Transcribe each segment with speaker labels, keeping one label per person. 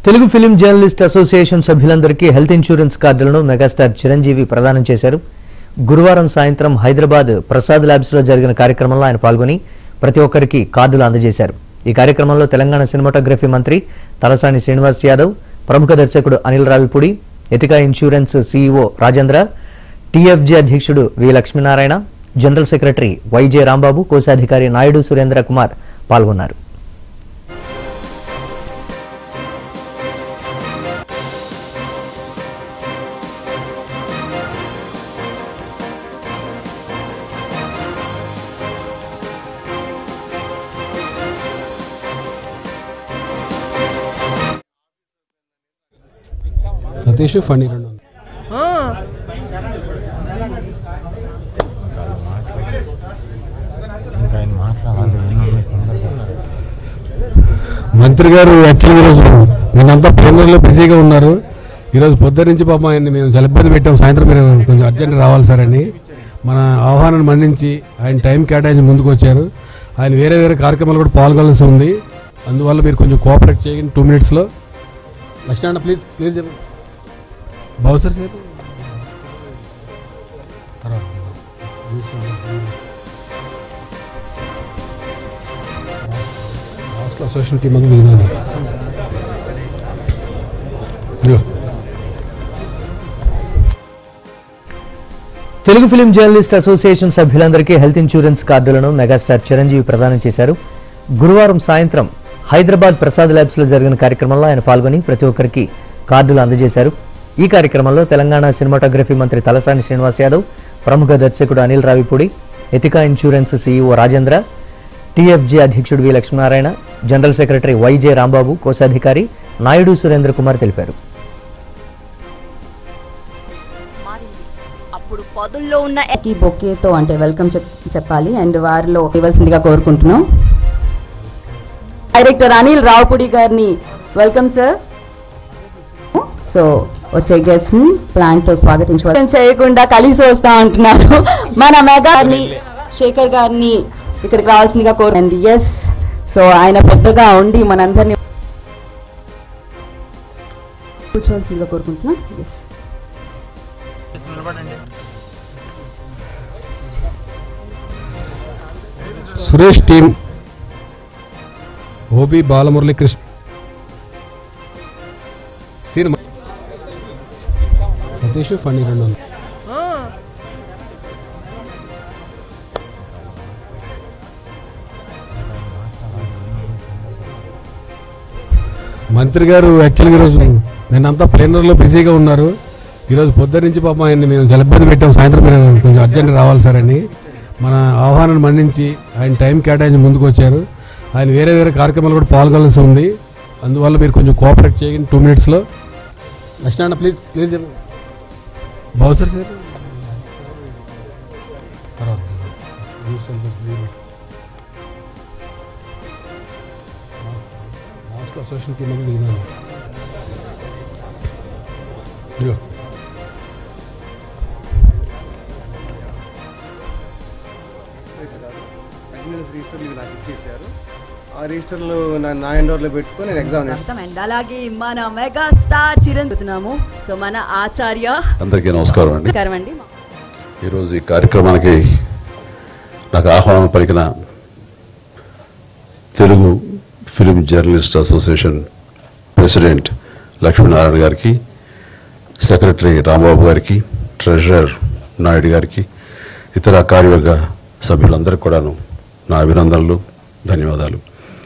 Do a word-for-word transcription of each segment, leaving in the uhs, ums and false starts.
Speaker 1: Telugu film journalist association సభ్యులందరికీ health insurance కార్డులను megastar Chiranjeevi ప్రదానం చేశారు. గురువారం సాయంత్రం హైదరాబాద్ ప్రసాద్ ల్యాబ్స్ లో జరిగిన కార్యక్రమంలో ఆయన పాల్గొని ప్రతి ఒక్కరికి కార్డులు అందజేశారు. ఈ కార్యక్రమంలో తెలంగాణ సినిమాటోగ్రఫీ మంత్రి తలసాని శ్రీనివాస్ యాదవ్, ప్రముఖ దర్శకుడు Anil Ravipudi, Ethika insurance CEO Rajendra, TFG అధ్యక్షుడు V Lakshminarayana, general secretary YJ Rambabu, కోశాధికారి నాయుడు సురేంద్ర కుమార్ పాల్గొన్నారు.
Speaker 2: సతీష్ ఫండి రెండు మంత్రి గారు యాక్చువల్గా ఈరోజు నిన్నంతా ప్లేనర్లో బిజీగా ఉన్నారు. ఈరోజు పొద్దున్న నుంచి పాపం ఆయన్ని మేము చాలా ఇబ్బంది పెట్టాం. సాయంత్రం మీరు కొంచెం అర్జెంట్ రావాలి సార్ అని మన ఆహ్వానాన్ని మన్నించి ఆయన టైం కేటాయించి ముందుకు వచ్చారు. ఆయన వేరే వేరే కార్యక్రమాలు కూడా పాల్గొనాల్సి ఉంది. అందువల్ల మీరు కొంచెం కోఆపరేట్ చేయండి. టూ మినిట్స్లో Lakshmana please please bouncer sir association team అది విన్నాను.
Speaker 1: తెలుగు ఫిలిం జర్నలిస్ట్ అసోసియేషన్ సభ్యులందరికీ హెల్త్ ఇన్సూరెన్స్ కార్డులను మెగాస్టార్ చిరంజీవి ప్రదానం చేశారు. గురువారం సాయంత్రం హైదరాబాద్ ప్రసాద్ ల్యాబ్స్ లో జరిగిన కార్యక్రమంలో ఆయన పాల్గొని ప్రతి ఒక్కరికి కార్డులు అందజేశారు. ఈ కార్యక్రమంలో తెలంగాణ సినిమాటోగ్రఫీ మంత్రి తలసాని శ్రీనివాస్ యాదవ్, ప్రముఖ దర్శకుడు Anil Ravipudi, Ethika insurance CEO Rajendra, TFG అధ్యక్షుడు V Lakshminarayana, general secretary YJ Rambabu, కోశాధికారి నాయుడు సురేంద్ర కుమార్ తెలిపారు.
Speaker 3: బొకేతో అంటే వెల్కమ్ చెప్పాలి అండ్ వారిలో ఇవ్వాల్సిందిగా కోరుకుంటున్నాం. డైరెక్టర్ అనిల్ రావిపూడి గారిని వెల్కమ్ సార్. సో వచ్చే గెస్ట్ ని ప్లాంట్ తో స్వాగతించవచ్చు చేయకుండా కలిసి వస్తా అంటున్నారు. మన మెగాని శేఖర్ గారిని ఇక్కడికి రావాల్సిందిగా కోరండి. ఎస్, సో ఆయన పెద్దగా ఉండి మనందరినీ కూర్చోవలసిందిగా కోరుకుంటున్నాం. ఎస్,
Speaker 2: సురేష్ టీమ్ ఓబి బాలమురళీకృష్ణ సినిమా సతీష్ ఫండి రెండు మంత్రి గారు యాక్చువల్గా ఈరోజు నిన్నంతా ప్లేనర్లో బిజీగా ఉన్నారు. ఈరోజు పొద్దున్న నుంచి పాపం ఆయన్ని మేము చాలా ఇబ్బంది పెట్టాం. సాయంత్రం మీరు కొంచెం అర్జెంట్ రావాలి సార్ అని మన ఆహ్వానాన్ని మన్నించి ఆయన టైం కేటాయించి ముందుకు వచ్చారు. ఆయన వేరే వేరే కార్యక్రమాలు కూడా పాల్గొనాల్సి ఉంది. అందువల్ల మీరు కొంచెం కోఆపరేట్ చేయండి. టూ మినిట్స్లో Lakshmana please please bouncer sir association team అది విన్నాను.
Speaker 4: ఆ రిజిస్టర్లు నా హ్యాండ్ఓవర్లో పెట్టుకొని నేను ఎగ్జామ్
Speaker 3: అండ్ అలాగే మన మెగా స్టార్ చిరంజీవి. సో మన ఆచార్య
Speaker 5: అందరికీ నమస్కారం అండి.
Speaker 3: నమస్కారం అండి.
Speaker 5: ఈరోజు ఈ కార్యక్రమానికి నాకు ఆహ్వానం పలికిన Telugu film journalist association president Lakshminarayana గారికి, సెక్రటరీ రాంబాబు గారికి, ట్రెజరర్ నాయుడు గారికి, ఇతర కార్యవర్గ సభ్యులందరికీ కూడాను నా అభినందనలు, ధన్యవాదాలు.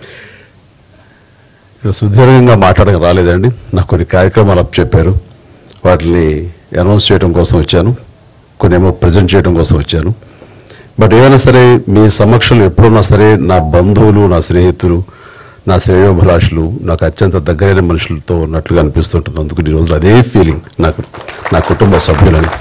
Speaker 5: సుదీర్ఘంగా మాట్లాడక రాలేదండి. నాకు కొన్ని కార్యక్రమాలు అప్ చెప్పారు. వాటిని అనౌన్స్ చేయడం కోసం వచ్చాను, కొన్ని ఏమో ప్రజెంట్ చేయడం కోసం వచ్చాను. బట్ ఏమైనా సరే మీ సమక్షంలో ఎప్పుడున్నా సరే నా బంధువులు, నా స్నేహితులు, నా శ్రేయోభిలాషులు, నాకు అత్యంత దగ్గరైన మనుషులతో ఉన్నట్లుగా అనిపిస్తుంటుంది. అందుకు ఈ రోజులు అదే ఫీలింగ్ నాకు, నా కుటుంబ సభ్యులని.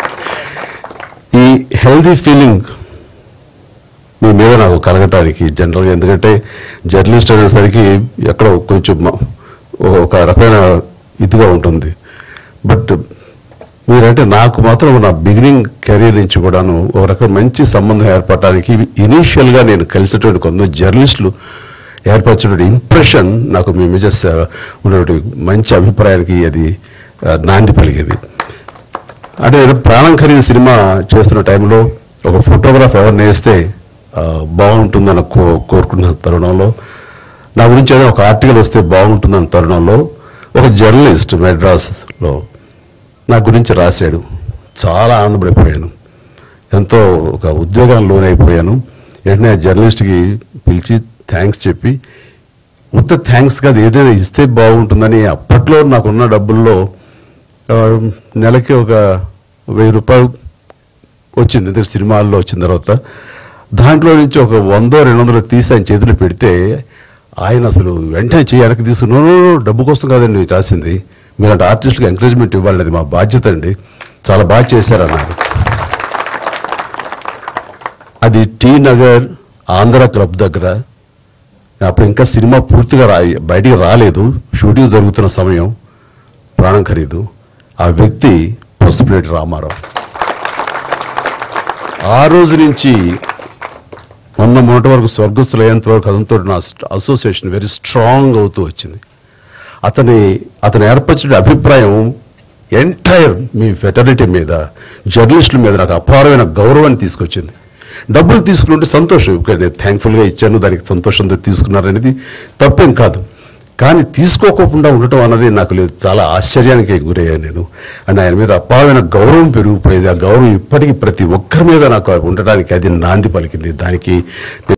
Speaker 5: ఈ హెల్దీ ఫీలింగ్ మీ మీద నాకు కలగటానికి జనరల్గా, ఎందుకంటే జర్నలిస్ట్ అనేసరికి ఎక్కడో కొంచెం ఒక రకమైన ఇదిగా ఉంటుంది. బట్ మీరంటే నాకు మాత్రం నా బిగినింగ్ కెరీర్ నుంచి కూడాను ఒక రకం మంచి సంబంధం ఏర్పడటానికి ఇనీషియల్గా నేను కలిసేటువంటి కొంతమంది జర్నలిస్టులు ఏర్పరిచిన ఇంప్రెషన్ నాకు మీ మీద ఉన్నటువంటి మంచి అభిప్రాయానికి అది నాంది పలిగేది. అంటే ప్రాణం ఖరీదు సినిమా చేస్తున్న టైంలో ఒక ఫోటోగ్రాఫ్ ఎవరిని వేస్తే బాగుంటుందని కో కోరుకున్న తరుణంలో, నా గురించి ఏదో ఒక ఆర్టికల్ వస్తే బాగుంటుందన్న తరుణంలో ఒక జర్నలిస్ట్ మెడ్రాస్లో నా గురించి రాశాడు. చాలా ఆనందపడిపోయాను, ఎంతో ఒక ఉద్యోగాన్ని లోనైపోయాను. వెంటనే ఆ జర్నలిస్ట్కి పిలిచి థ్యాంక్స్ చెప్పి, ఉత్త థ్యాంక్స్ కాదు ఏదైనా ఇస్తే బాగుంటుందని అప్పట్లో నాకున్న డబ్బుల్లో నెలకి ఒక వెయ్యి రూపాయలు వచ్చింది. ఎందుకంటే సినిమాల్లో వచ్చిన తర్వాత దాంట్లో నుంచి ఒక వందో రెండు వందలు తీసి ఆయన చేతులు పెడితే ఆయన అసలు వెంటనే చేయి వెనక్కి తీసుకున్నాను. డబ్బు కోసం కాదండి రాసింది, మీలాంటి ఆర్టిస్టులకు ఎంకరేజ్మెంట్ ఇవ్వాలి, అది మా బాధ్యత అండి, చాలా బాగా చేశారన్నారు. అది టీ నగర్ ఆంధ్ర క్లబ్ దగ్గర. అప్పుడు ఇంకా సినిమా పూర్తిగా రా బయటికి రాలేదు, షూటింగ్ జరుగుతున్న సమయం. ప్రాణం ఖరీదు. ఆ వ్యక్తి పసుపులేటి రామారావు. ఆ రోజు నుంచి మొన్న మొన్నటి వరకు స్వర్గస్థులు అయ్యేంత వరకు అతనితో నా అసోసియేషన్ వెరీ స్ట్రాంగ్ అవుతూ వచ్చింది. అతని అతను ఏర్పరిచిన అభిప్రాయం ఎంటైర్ మీ ఫెటర్నిటీ మీద, జర్నలిస్టుల మీద నాకు అపారమైన గౌరవాన్ని తీసుకొచ్చింది. డబ్బులు తీసుకుంటే సంతోషం, నేను థ్యాంక్ఫుల్గా ఇచ్చాను, దానికి సంతోషంతో తీసుకున్నారనేది తప్పేం కాదు. కానీ తీసుకోకుండా ఉండటం అన్నది నాకు లేదు, చాలా ఆశ్చర్యానికి గురయ్యాను నేను. అండ్ ఆయన మీద అపారమైన గౌరవం పెరిగిపోయేది. ఆ గౌరవం ఇప్పటికీ ప్రతి ఒక్కరి మీద నాకు ఉండడానికి అది నాంది పలికింది. దానికి